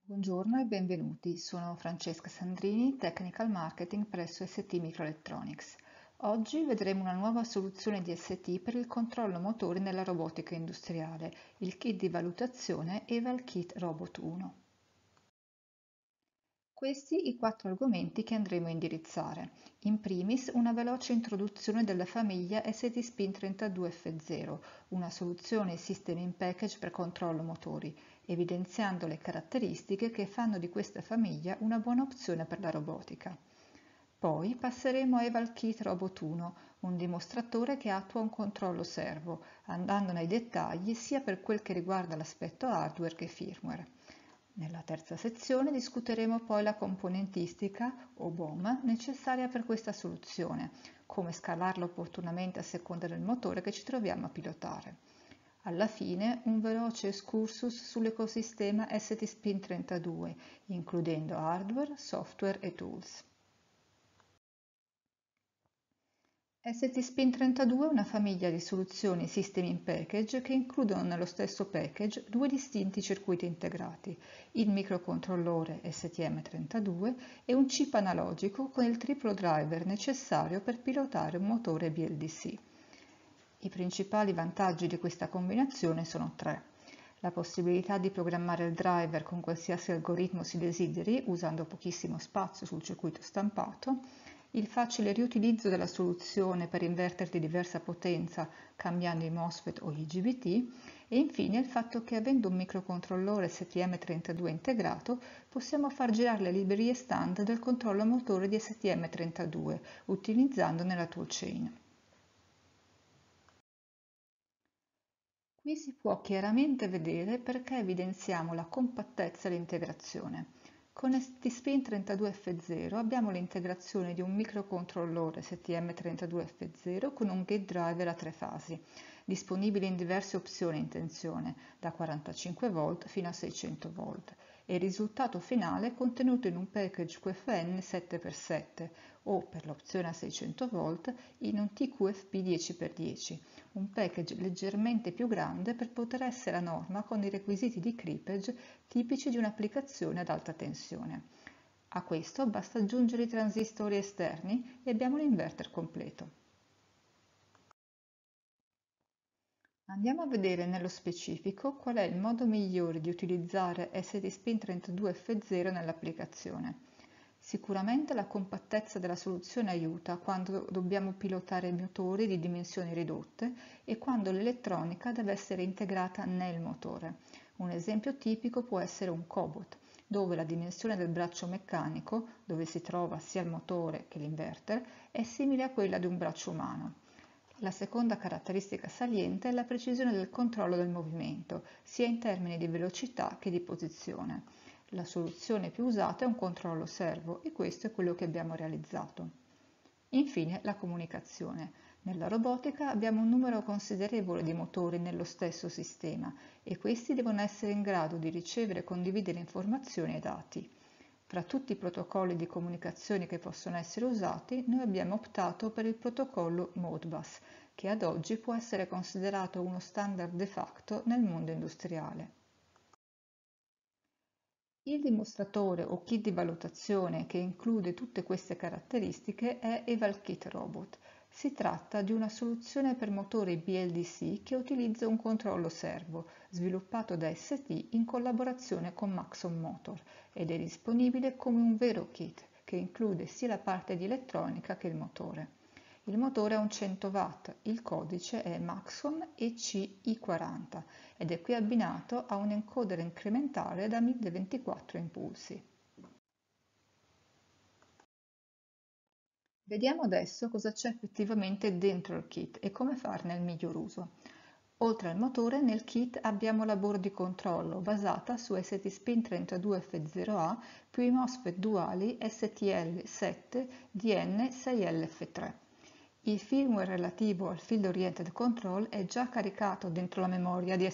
Buongiorno e benvenuti, sono Francesca Sandrini, Technical Marketing presso ST Microelectronics. Oggi vedremo una nuova soluzione di ST per il controllo motori nella robotica industriale, il kit di valutazione EvalKit Robot 1. Questi i 4 argomenti che andremo a indirizzare. In primis, una veloce introduzione della famiglia ST-SPIN32F0, una soluzione System in Package per controllo motori, evidenziando le caratteristiche che fanno di questa famiglia una buona opzione per la robotica. Poi passeremo a EvalKit Robot 1, un dimostratore che attua un controllo servo, andando nei dettagli sia per quel che riguarda l'aspetto hardware che firmware. Nella terza sezione discuteremo poi la componentistica o BOM necessaria per questa soluzione, come scalarla opportunamente a seconda del motore che ci troviamo a pilotare. Alla fine un veloce excursus sull'ecosistema ST-SPIN32, includendo hardware, software e tools. ST-SPIN32 è una famiglia di soluzioni System in Package che includono nello stesso package due distinti circuiti integrati, il microcontrollore STM32 e un chip analogico con il triplo driver necessario per pilotare un motore BLDC. I principali vantaggi di questa combinazione sono tre. La possibilità di programmare il driver con qualsiasi algoritmo si desideri, usando pochissimo spazio sul circuito stampato, il facile riutilizzo della soluzione per inverter di diversa potenza cambiando i MOSFET o gli IGBT e infine il fatto che avendo un microcontrollore STM32 integrato possiamo far girare le librerie standard del controllo motore di STM32 utilizzandone la toolchain. Qui si può chiaramente vedere perché evidenziamo la compattezza e l'integrazione. Con STSPIN32F0 abbiamo l'integrazione di un microcontrollore STM32F0 con un gate driver a 3 fasi, disponibile in diverse opzioni in tensione, da 45 V fino a 600 V, e il risultato finale è contenuto in un package QFN 7x7 o, per l'opzione a 600 V, in un TQFP 10x10, un package leggermente più grande per poter essere a norma con i requisiti di creepage tipici di un'applicazione ad alta tensione. A questo basta aggiungere i transistori esterni e abbiamo l'inverter completo. Andiamo a vedere nello specifico qual è il modo migliore di utilizzare STSPIN32F0 nell'applicazione. Sicuramente la compattezza della soluzione aiuta quando dobbiamo pilotare motori di dimensioni ridotte e quando l'elettronica deve essere integrata nel motore. Un esempio tipico può essere un cobot, dove la dimensione del braccio meccanico, dove si trova sia il motore che l'inverter, è simile a quella di un braccio umano. La seconda caratteristica saliente è la precisione del controllo del movimento, sia in termini di velocità che di posizione. La soluzione più usata è un controllo servo e questo è quello che abbiamo realizzato. Infine, la comunicazione. Nella robotica abbiamo un numero considerevole di motori nello stesso sistema e questi devono essere in grado di ricevere e condividere informazioni e dati. Fra tutti i protocolli di comunicazione che possono essere usati, noi abbiamo optato per il protocollo Modbus, che ad oggi può essere considerato uno standard de facto nel mondo industriale. Il dimostratore o kit di valutazione che include tutte queste caratteristiche è EvalKit Robot. Si tratta di una soluzione per motori BLDC che utilizza un controllo servo, sviluppato da ST in collaborazione con Maxon Motor, ed è disponibile come un vero kit che include sia la parte di elettronica che il motore. Il motore ha un 100 watt, il codice è Maxon ECI40 ed è qui abbinato a un encoder incrementale da 1024 impulsi. Vediamo adesso cosa c'è effettivamente dentro il kit e come farne il miglior uso. Oltre al motore, nel kit abbiamo la board di controllo basata su STSPIN32F0A più i MOSFET duali STL7DN6LF3. Il firmware relativo al Field Oriented Control è già caricato dentro la memoria di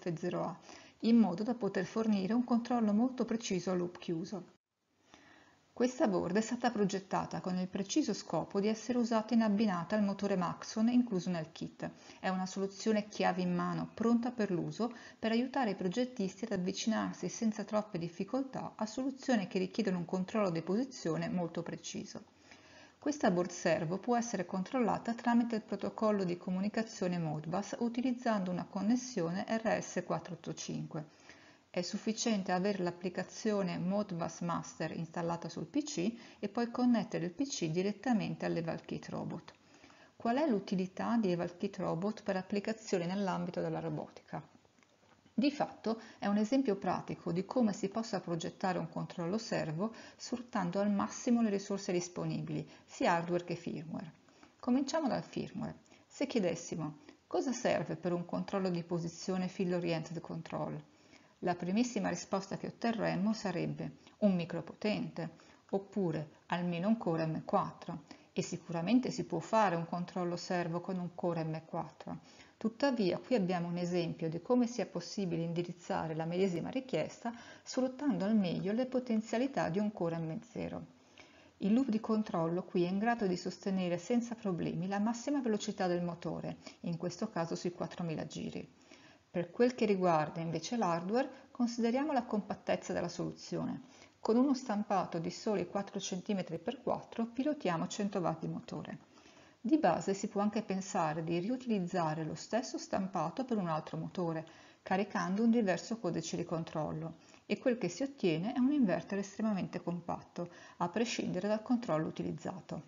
STSPIN32F0A, in modo da poter fornire un controllo molto preciso a loop chiuso. Questa board è stata progettata con il preciso scopo di essere usata in abbinata al motore Maxon incluso nel kit. È una soluzione chiave in mano, pronta per l'uso, per aiutare i progettisti ad avvicinarsi senza troppe difficoltà a soluzioni che richiedono un controllo di posizione molto preciso. Questa board servo può essere controllata tramite il protocollo di comunicazione Modbus utilizzando una connessione RS485. È sufficiente avere l'applicazione Modbus Master installata sul PC e poi connettere il PC direttamente all'EvalKit Robot. Qual è l'utilità di EvalKit Robot per applicazioni nell'ambito della robotica? Di fatto è un esempio pratico di come si possa progettare un controllo servo sfruttando al massimo le risorse disponibili, sia hardware che firmware. Cominciamo dal firmware. Se chiedessimo cosa serve per un controllo di posizione Field Oriented Control, la primissima risposta che otterremmo sarebbe un micropotente, oppure almeno un Core M4, e sicuramente si può fare un controllo servo con un Core M4. Tuttavia, qui abbiamo un esempio di come sia possibile indirizzare la medesima richiesta sfruttando al meglio le potenzialità di un Core M0. Il loop di controllo qui è in grado di sostenere senza problemi la massima velocità del motore, in questo caso sui 4000 giri. Per quel che riguarda invece l'hardware, consideriamo la compattezza della soluzione. Con uno stampato di soli 4 cm×4 pilotiamo 100 W di motore. Di base si può anche pensare di riutilizzare lo stesso stampato per un altro motore, caricando un diverso codice di controllo, e quel che si ottiene è un inverter estremamente compatto, a prescindere dal controllo utilizzato.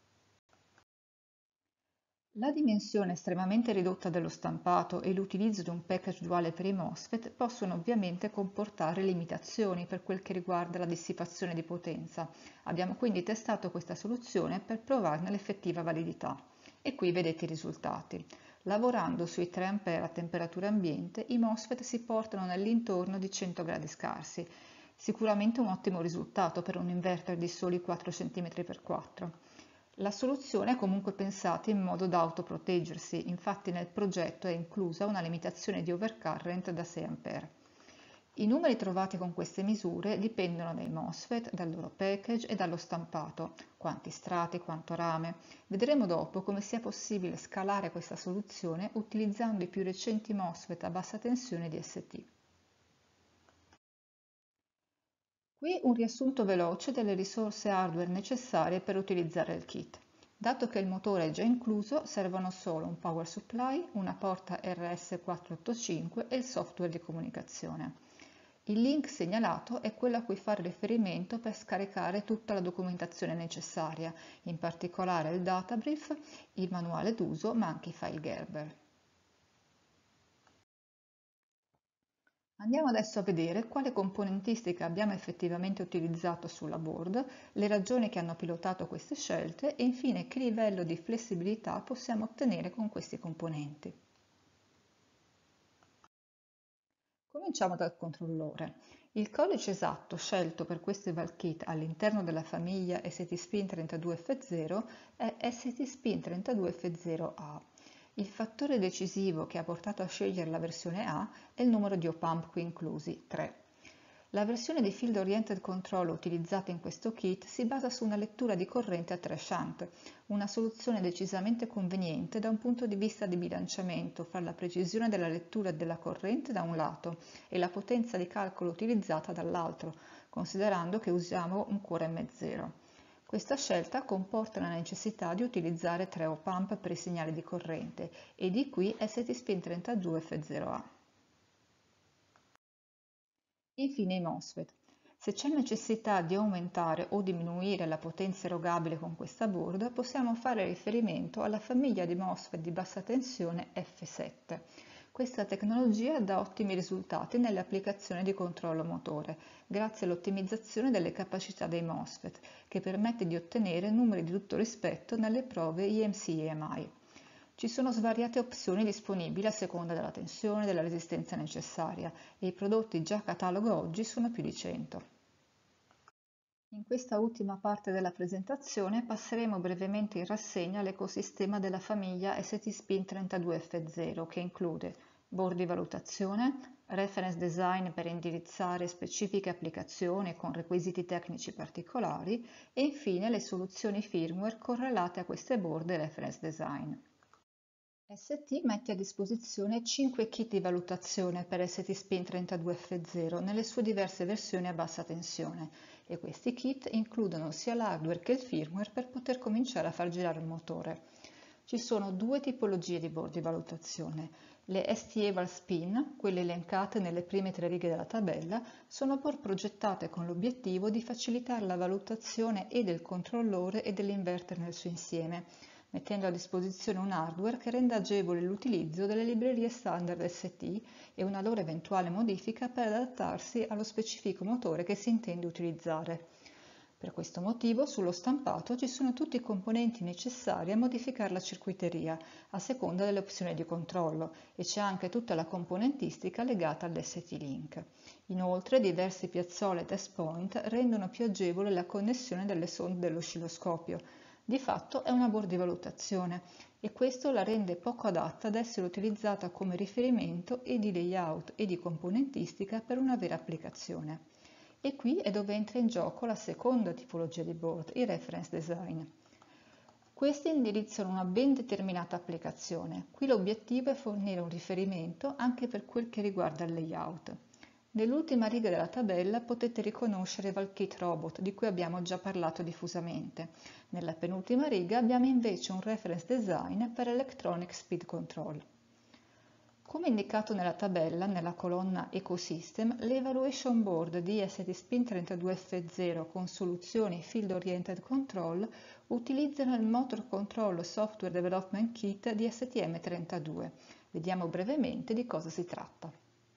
La dimensione estremamente ridotta dello stampato e l'utilizzo di un package duale per i MOSFET possono ovviamente comportare limitazioni per quel che riguarda la dissipazione di potenza. Abbiamo quindi testato questa soluzione per provarne l'effettiva validità. E qui vedete i risultati. Lavorando sui 3 A a temperatura ambiente, i MOSFET si portano nell'intorno di 100 gradi scarsi. Sicuramente un ottimo risultato per un inverter di soli 4 cm×4. La soluzione è comunque pensata in modo da autoproteggersi, infatti nel progetto è inclusa una limitazione di overcurrent da 6 A. I numeri trovati con queste misure dipendono dai MOSFET, dal loro package e dallo stampato, quanti strati, quanto rame. Vedremo dopo come sia possibile scalare questa soluzione utilizzando i più recenti MOSFET a bassa tensione DST. Qui un riassunto veloce delle risorse hardware necessarie per utilizzare il kit. Dato che il motore è già incluso, servono solo un power supply, una porta RS485 e il software di comunicazione. Il link segnalato è quello a cui fare riferimento per scaricare tutta la documentazione necessaria, in particolare il databrief, il manuale d'uso, ma anche i file Gerber. Andiamo adesso a vedere quale componentistica abbiamo effettivamente utilizzato sulla board, le ragioni che hanno pilotato queste scelte e infine che livello di flessibilità possiamo ottenere con questi componenti. Cominciamo dal controllore. Il codice esatto scelto per questo EvalKit all'interno della famiglia STSPIN32F0 è STSPIN32F0A. Il fattore decisivo che ha portato a scegliere la versione A è il numero di op-amp qui inclusi, 3. La versione di Field Oriented Control utilizzata in questo kit si basa su una lettura di corrente a 3 shunt, una soluzione decisamente conveniente da un punto di vista di bilanciamento fra la precisione della lettura della corrente da un lato e la potenza di calcolo utilizzata dall'altro, considerando che usiamo un Core M0. Questa scelta comporta la necessità di utilizzare 3 op-amp per i segnali di corrente e di qui STSPIN32F0A. Infine i MOSFET. Se c'è necessità di aumentare o diminuire la potenza erogabile con questa board, possiamo fare riferimento alla famiglia di MOSFET di bassa tensione F7. Questa tecnologia dà ottimi risultati nelle applicazioni di controllo motore, grazie all'ottimizzazione delle capacità dei MOSFET, che permette di ottenere numeri di tutto rispetto nelle prove IMC-EMI. Ci sono svariate opzioni disponibili a seconda della tensione e della resistenza necessaria e i prodotti già a catalogo oggi sono più di 100. In questa ultima parte della presentazione passeremo brevemente in rassegna l'ecosistema della famiglia STSPIN32F0 che include board di valutazione, reference design per indirizzare specifiche applicazioni con requisiti tecnici particolari e infine le soluzioni firmware correlate a queste board e reference design. ST mette a disposizione 5 kit di valutazione per STSPIN32F0 nelle sue diverse versioni a bassa tensione e questi kit includono sia l'hardware che il firmware per poter cominciare a far girare il motore. Ci sono due tipologie di board di valutazione. Le ST-Eval Spin, quelle elencate nelle prime 3 righe della tabella, sono board progettate con l'obiettivo di facilitare la valutazione e del controllore e dell'inverter nel suo insieme, mettendo a disposizione un hardware che renda agevole l'utilizzo delle librerie standard ST e una loro eventuale modifica per adattarsi allo specifico motore che si intende utilizzare. Per questo motivo sullo stampato ci sono tutti i componenti necessari a modificare la circuiteria a seconda delle opzioni di controllo e c'è anche tutta la componentistica legata all'ST-Link. Inoltre diversi piazzole e test point rendono più agevole la connessione delle sonde dell'oscilloscopio. Di fatto è una board di valutazione e questo la rende poco adatta ad essere utilizzata come riferimento e di layout e di componentistica per una vera applicazione. E qui è dove entra in gioco la seconda tipologia di board, i reference design. Questi indirizzano una ben determinata applicazione. Qui l'obiettivo è fornire un riferimento anche per quel che riguarda il layout. Nell'ultima riga della tabella potete riconoscere Valkit Robot, di cui abbiamo già parlato diffusamente. Nella penultima riga abbiamo invece un reference design per Electronic Speed Control. Come indicato nella tabella, nella colonna Ecosystem, le evaluation board di STSPIN32F0 con soluzioni Field Oriented Control utilizzano il Motor Control Software Development Kit di STM32. Vediamo brevemente di cosa si tratta.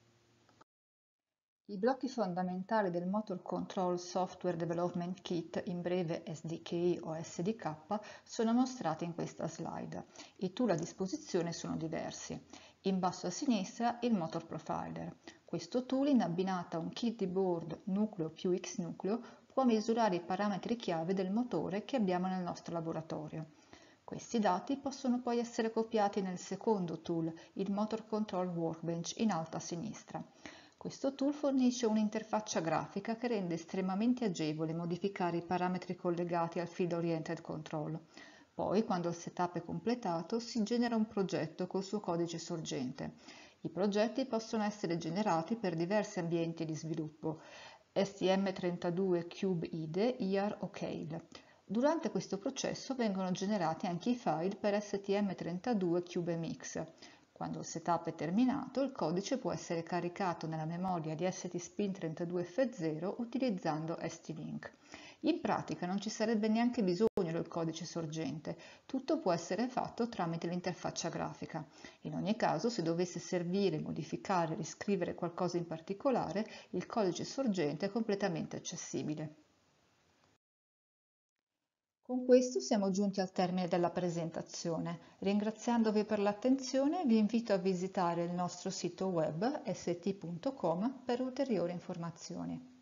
I blocchi fondamentali del Motor Control Software Development Kit, in breve SDK o SDK, sono mostrati in questa slide. I tool a disposizione sono diversi. In basso a sinistra il Motor Profiler. Questo tool, in abbinata a un kit di board nucleo più X nucleo, può misurare i parametri chiave del motore che abbiamo nel nostro laboratorio. Questi dati possono poi essere copiati nel secondo tool, il Motor Control Workbench, in alto a sinistra. Questo tool fornisce un'interfaccia grafica che rende estremamente agevole modificare i parametri collegati al Field Oriented Control. Poi, quando il setup è completato, si genera un progetto col suo codice sorgente. I progetti possono essere generati per diversi ambienti di sviluppo, STM32 Cube IDE, IAR o Keil. Durante questo processo vengono generati anche i file per STM32 CubeMX. Quando il setup è terminato, il codice può essere caricato nella memoria di STSPIN32F0 utilizzando ST-Link. In pratica non ci sarebbe neanche bisogno del codice sorgente, tutto può essere fatto tramite l'interfaccia grafica. In ogni caso, se dovesse servire, modificare, riscrivere qualcosa in particolare, il codice sorgente è completamente accessibile. Con questo siamo giunti al termine della presentazione. Ringraziandovi per l'attenzione, vi invito a visitare il nostro sito web st.com per ulteriori informazioni.